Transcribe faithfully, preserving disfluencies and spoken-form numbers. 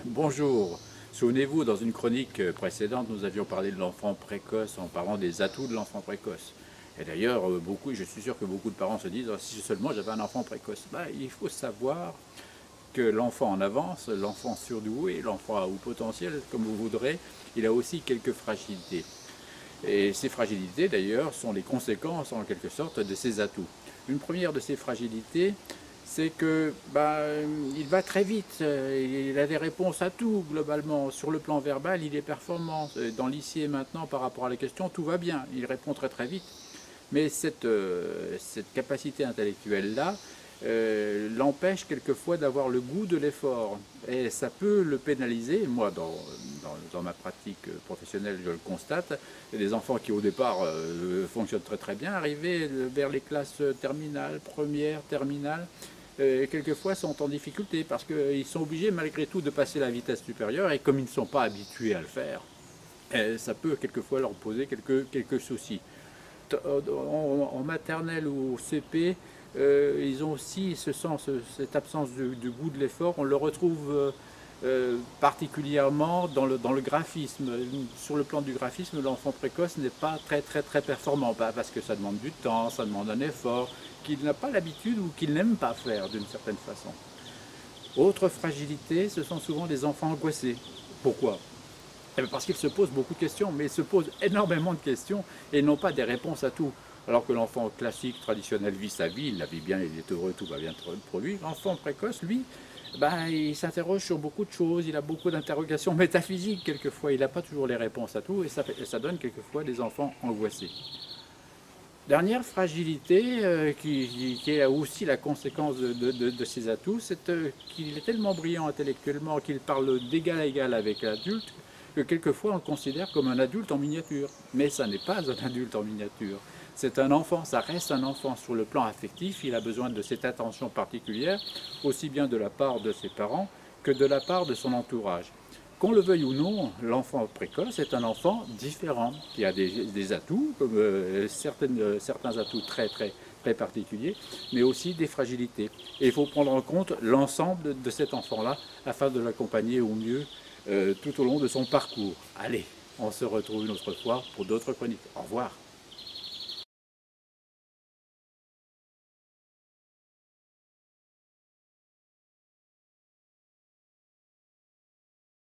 Bonjour. Souvenez-vous, dans une chronique précédente, nous avions parlé de l'enfant précoce en parlant des atouts de l'enfant précoce. Et d'ailleurs, beaucoup, je suis sûr que beaucoup de parents se disent oh, si seulement j'avais un enfant précoce. Ben, il faut savoir que l'enfant en avance, l'enfant surdoué, l'enfant à haut potentiel, comme vous voudrez, il a aussi quelques fragilités. Et ces fragilités, d'ailleurs, sont les conséquences, en quelque sorte, de ses atouts. Une première de ces fragilités, c'est que bah, il va très vite, il a des réponses à tout globalement. Sur le plan verbal, il est performant. Dans l'I C I E maintenant, par rapport à la question, tout va bien, il répond très très vite. Mais cette, euh, cette capacité intellectuelle-là euh, l'empêche quelquefois d'avoir le goût de l'effort. Et ça peut le pénaliser. Moi, dans, dans, dans ma pratique professionnelle, je le constate. Il y a des enfants qui, au départ, euh, fonctionnent très très bien, arrivés vers les classes terminales, premières, terminales, euh, quelquefois sont en difficulté parce qu'ils sont obligés malgré tout de passer la vitesse supérieure et comme ils ne sont pas habitués à le faire, euh, ça peut quelquefois leur poser quelques, quelques soucis. En, en maternelle ou au C P, euh, ils ont aussi ce sens, cette absence de, de goût de l'effort. On le retrouve euh, euh, particulièrement dans le, dans le graphisme. Sur le plan du graphisme, l'enfant précoce n'est pas très très très performant, pas parce que ça demande du temps, ça demande un effort qu'il n'a pas l'habitude ou qu'il n'aime pas faire d'une certaine façon. Autre fragilité, ce sont souvent les enfants angoissés. Pourquoi? Eh bien parce qu'ils se posent beaucoup de questions, mais ils se posent énormément de questions et n'ont pas des réponses à tout. Alors que l'enfant classique, traditionnel, vit sa vie, il la vit bien, il est heureux, tout va bien pour lui. L'enfant précoce, lui, ben, il s'interroge sur beaucoup de choses, il a beaucoup d'interrogations métaphysiques quelquefois, il n'a pas toujours les réponses à tout et ça, fait, ça donne quelquefois des enfants angoissés. Dernière fragilité euh, qui, qui est aussi la conséquence de, de, de, de ses atouts, c'est euh, qu'il est tellement brillant intellectuellement qu'il parle d'égal à égal avec l'adulte que quelquefois on le considère comme un adulte en miniature. Mais ça n'est pas un adulte en miniature. C'est un enfant, ça reste un enfant sur le plan affectif, il a besoin de cette attention particulière, aussi bien de la part de ses parents que de la part de son entourage. Qu'on le veuille ou non, l'enfant précoce est un enfant différent, qui a des, des atouts, comme euh, certaines, euh, certains atouts très, très, très particuliers, mais aussi des fragilités. Et il faut prendre en compte l'ensemble de, de cet enfant-là afin de l'accompagner au mieux euh, tout au long de son parcours. Allez, on se retrouve une autre fois pour d'autres chroniques. Au revoir.